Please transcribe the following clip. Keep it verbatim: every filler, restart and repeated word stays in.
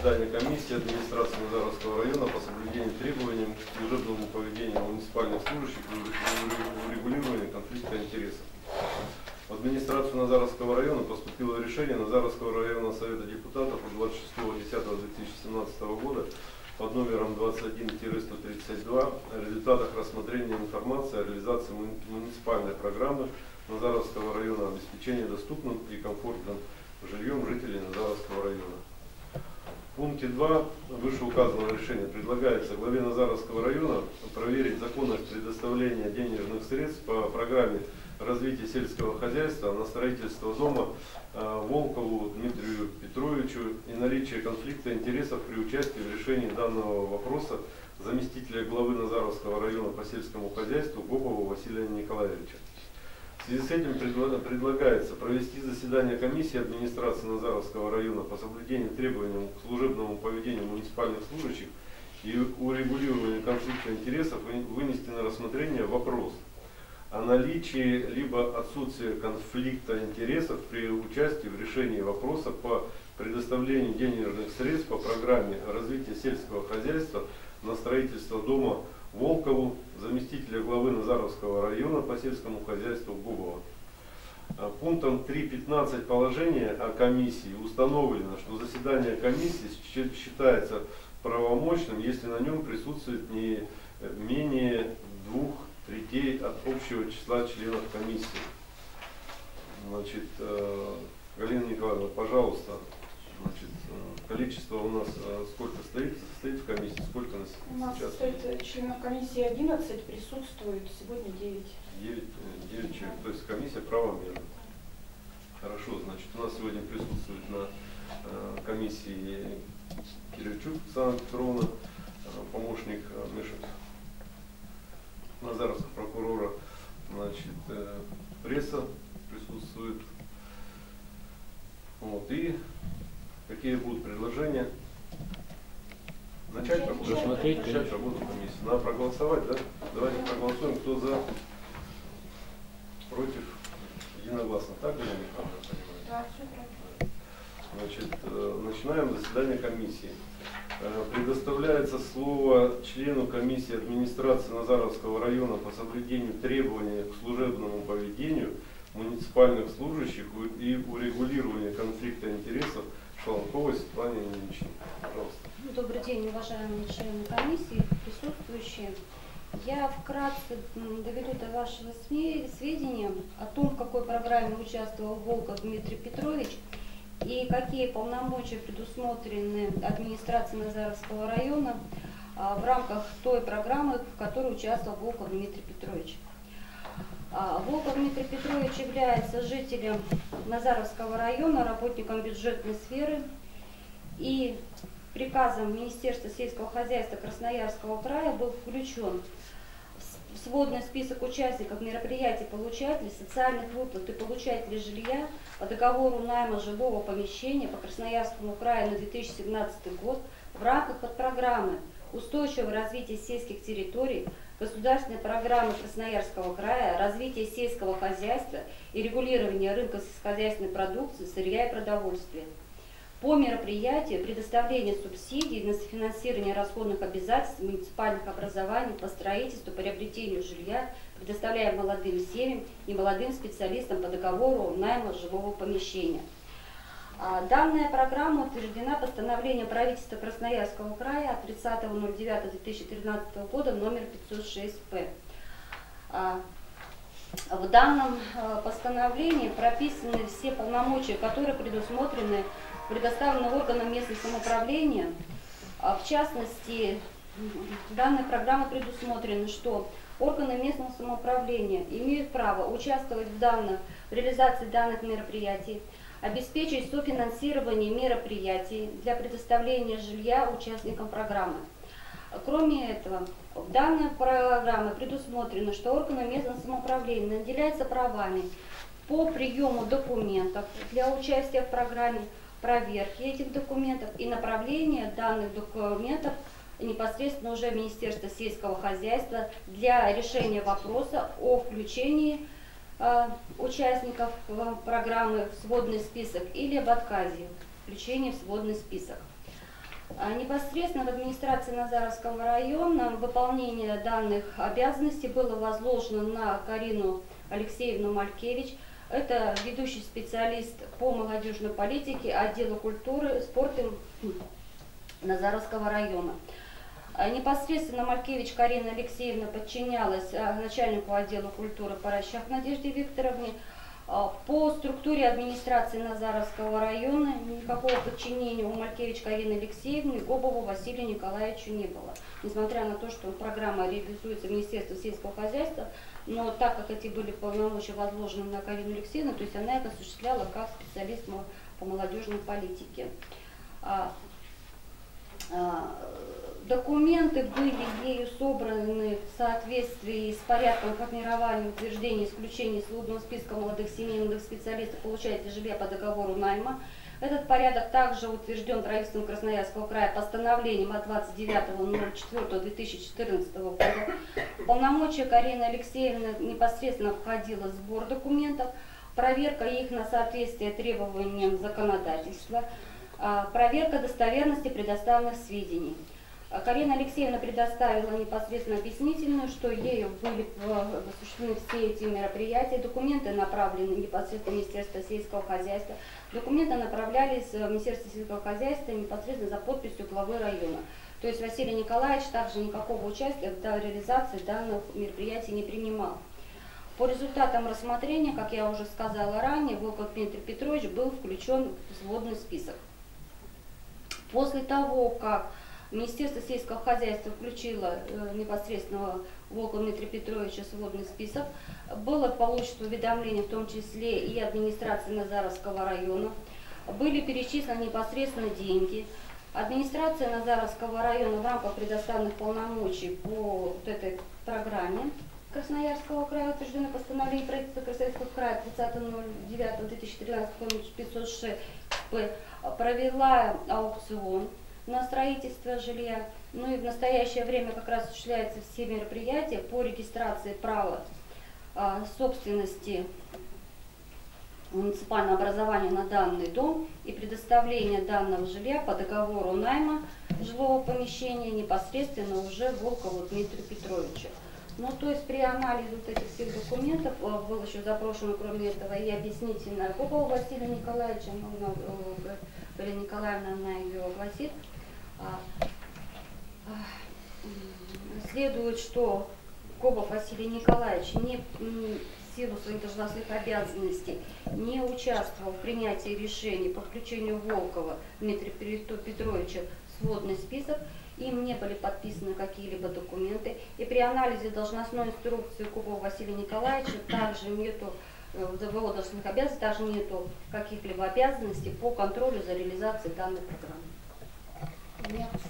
заседание комиссии администрации Назаровского района по соблюдению требований к служебному поведению муниципальных служащих и урегулированию конфликта интересов. В администрацию Назаровского района поступило решение Назаровского районного совета депутатов от двадцать шестого десятого две тысячи семнадцатого года под номером двадцать один сто тридцать два о результатах рассмотрения информации о реализации муниципальной программы Назаровского района обеспечения доступным и комфортным жильем жителей Назаровского района. В пункте два вышеуказанного решения предлагается главе Назаровского района проверить законность предоставления денежных средств по программе развития сельского хозяйства на строительство дома э, Волкову Дмитрию Петровичу и наличие конфликта интересов при участии в решении данного вопроса заместителя главы Назаровского района по сельскому хозяйству Гобова Василия Николаевича. В связи с этим предлагается провести заседание комиссии администрации Назаровского района по соблюдению требований к служебному поведению муниципальных служащих и урегулированию конфликта интересов вынести на рассмотрение вопрос о наличии либо отсутствии конфликта интересов при участии в решении вопроса по предоставлению денежных средств по программе развития сельского хозяйства на строительство дома Волкову, заместителя главы Назаровского района по сельскому хозяйству Губова. Пунктом три точка пятнадцать положения о комиссии установлено, что заседание комиссии считается правомочным, если на нем присутствует не менее двух третей от общего числа членов комиссии. Значит, Галина Николаевна, пожалуйста, значит, количество у нас сколько стоит, стоит в комиссии, сколько нас у нас сейчас? Стоит членов комиссии одиннадцать, присутствует сегодня девять. девять человек, то есть комиссия правомерна. Хорошо, значит, у нас сегодня присутствует на э, комиссии Киричук Оксана Петровна, э, помощник э, Мешек Назаровского прокурора, значит, э, пресса присутствует. Вот, и какие будут предложения? Начать работу? Рассмотреть, Начать работу комиссии. Надо проголосовать, да? Давайте проголосуем, кто за, против, единогласно. Так, Галина Михайловна, понимаете? Да, все правильно. Значит, э, начинаем заседание комиссии. Э, предоставляется слово члену комиссии администрации Назаровского района по соблюдению требований к служебному поведению муниципальных служащих и урегулированию конфликта интересов Шаланковой Светлане Ильиничне. Пожалуйста. Добрый день, уважаемые члены комиссии, присутствующие. Я вкратце доведу до вашего сведения о том, в какой программе участвовал Волков Дмитрий Петрович и какие полномочия предусмотрены администрацией Назаровского района в рамках той программы, в которой участвовал Волков Дмитрий Петрович. Волков Дмитрий Петрович является жителем Назаровского района, работником бюджетной сферы, и приказом Министерства сельского хозяйства Красноярского края был включен в сводный список участников мероприятий получателей социальных выплат и получателей жилья по договору найма жилого помещения по Красноярскому краю на две тысячи семнадцатый год в рамках подпрограммы «Устойчивое развитие сельских территорий», государственной программы Красноярского края «Развитие сельского хозяйства и регулирование рынка сельскохозяйственной продукции, сырья и продовольствия». По мероприятию предоставления субсидий на софинансирование расходных обязательств муниципальных образований по строительству, приобретению жилья, предоставляем молодым семьям и молодым специалистам по договору найма жилого помещения. Данная программа утверждена постановлением правительства Красноярского края от тридцатого ноль девятого две тысячи тринадцатого года номер пятьсот шесть П. В данном постановлении прописаны все полномочия, которые предусмотрены, предоставлены органам местного самоуправления. В частности, в данной программе предусмотрено, что органы местного самоуправления имеют право участвовать в, данных, в реализации данных мероприятий, обеспечить софинансирование мероприятий для предоставления жилья участникам программы. Кроме этого, в данной программе предусмотрено, что органы местного самоуправления наделяются правами по приему документов для участия в программе, проверки этих документов и направления данных документов непосредственно уже Министерства сельского хозяйства для решения вопроса о включении э, участников программы в сводный список или об отказе включения в сводный список. А Непосредственно в администрации Назаровского района выполнение данных обязанностей было возложено на Карину Алексеевну Малькевич. Это ведущий специалист по молодежной политике отдела культуры и спорта Назаровского района. Непосредственно Малькевич Карина Алексеевна подчинялась начальнику отдела культуры Порощак Надежде Викторовне. По структуре администрации Назаровского района никакого подчинения у Малькевич Карины Алексеевны и Гобову Василию Николаевичу не было. Несмотря на то, что программа реализуется в Министерстве сельского хозяйства, но так как эти были полномочия возложены на Карину Алексеевну, то есть она это осуществляла как специалист по молодежной политике. Документы были ею собраны в соответствии с порядком формирования, утверждения, исключения из свободного списка молодых семей, молодых специалистов, получателей жилья по договору найма. Этот порядок также утвержден правительством Красноярского края постановлением от двадцать девятого ноль четвёртого две тысячи четырнадцатого года. В полномочия Карины Алексеевны непосредственно входило сбор документов, проверка их на соответствие требованиям законодательства, проверка достоверности предоставленных сведений. Карина Алексеевна предоставила непосредственно объяснительную, что ею были осуществлены все эти мероприятия. Документы направлены непосредственно в Министерство сельского хозяйства. Документы направлялись в Министерство сельского хозяйства непосредственно за подписью главы района. То есть Василий Николаевич также никакого участия в реализации данных мероприятий не принимал. По результатам рассмотрения, как я уже сказала ранее, Волков Дмитрий Петрович был включен в сводный список. После того, как Министерство сельского хозяйства включило э, непосредственно Волкова Дмитрия Петровича в сводный список, было получено уведомление, в том числе и администрации Назаровского района, были перечислены непосредственно деньги. Администрация Назаровского района в рамках предоставленных полномочий по вот этой программе Красноярского края, утвержденное постановление правительства Красноярского края тридцатого ноль девятого две тысячи тринадцатого номер пятьсот шесть П, провела аукцион на строительство жилья. Ну и в настоящее время как раз осуществляются все мероприятия по регистрации права а, собственности муниципального образования на данный дом и предоставления данного жилья по договору найма жилого помещения непосредственно уже Волкову Дмитрию Петровичу. Ну, то есть при анализе вот этих всех документов был еще запрошено, кроме этого, и объяснительная Гобова Василия Николаевича, ну, Галина Николаевна, она ее огласит. Следует, что Гобов Василий Николаевич не, в силу своих должностных обязанностей не участвовал в принятии решений по включению Волкова Дмитрия Петровича в сводный список, им не были подписаны какие-либо документы, и при анализе должностной инструкции Гобова Василия Николаевича также нету, в его должностных обязанностей также нету каких-либо обязанностей по контролю за реализацией данной программы.